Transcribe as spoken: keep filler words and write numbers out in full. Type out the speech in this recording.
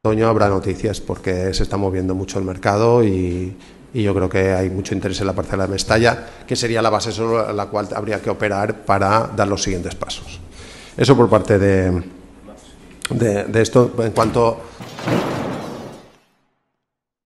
otoño habrá noticias porque se está moviendo mucho el mercado y, y yo creo que hay mucho interés en la parcela de Mestalla, que sería la base sobre la cual habría que operar para dar los siguientes pasos. Eso por parte de, de, de esto. En cuanto